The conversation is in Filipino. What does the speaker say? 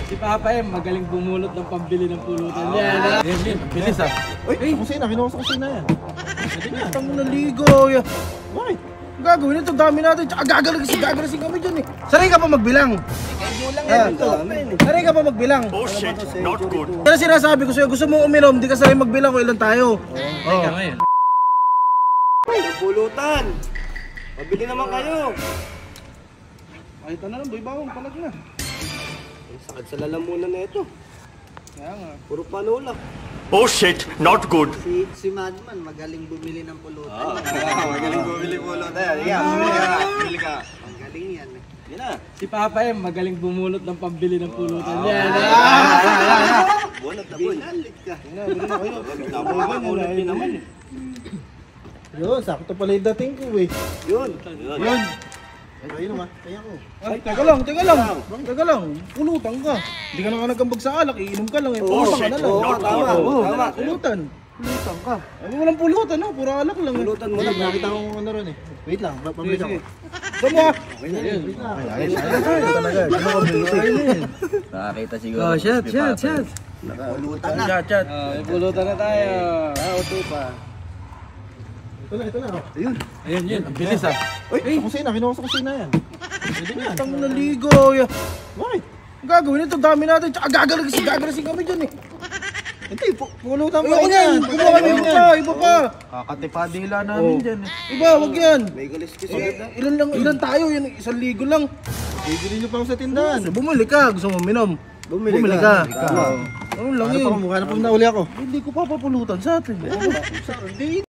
Si Papa M, magaling bumulot ng pambili ng pulutan yan. Yan, bilis ah. Uy, kusina, kinuha sa kusina yan. Itang mo naligo. Bakit? Gagawin ito, dami natin. Tsaka gagalasin kami dyan eh. Sanay ka pa magbilang. Sanay ka pa magbilang. Oh shit, not good. Kaya sinasabi ko sa'yo, gusto mo uminom, di ka sanay magbilang kung ilan tayo. Pulutan! Pabili naman kayo! Ay, ito na lang, boy, bawang palag na. Ang sakit sa lalamunan na ito. Kaya nga. Puro panulak. Oh shit, not good. Si Madman magaling bumili ng pulutan. Magaling bumili pulutan. Bumili ka. Magaling yan eh. Yan na. Si Papa M, magaling bumulot ng pambili ng pulutan yan. Bunot na boy. Binalit ka. Bunot din naman eh. Yun, sakto pala yung dating ko eh. Yun. Yun. Ayun naman. Kaya ko. Ay, teka lang. Pulutan ka. Hindi ka na nagkambag sa alak, iinom ka lang eh. Oh Pulutan ka shit, na lang. not Tama. good. Tama. Pulutan. Pulutan ka. Ay, walang pulutan no, puro alak lang eh. Pulutan mo lang. Nakita ko ano ron eh. Wait lang, pabili ako. Saan mo ah? Nakakita siguro. Oh, shot. Pulutan na. Chat. May pulutan na tayo. Auto pa. Ito na. Ayun. Ayun, ang bilis ah. Uy, sa kusina, kinuha sa kusina yan. Itang mo naligo. Bakit? Gagawin ito, dami natin. Tsaka gagalasin kami dyan eh. Hindi, pulutan mo Ayoko yan. Kumuha kami iba pa. Kakatipadila namin dyan eh. Iba, wag yan. May galis-galis. Ilan tayo? Yan, 1,000 lang. Bibili niyo pa ako sa tindahan. Bumili ka. Gusto mo minom? Bumili ka. Ano lang Ano yun? pa, mukha na po nauli ako. Hindi ko papapulutan sa atin. Hindi.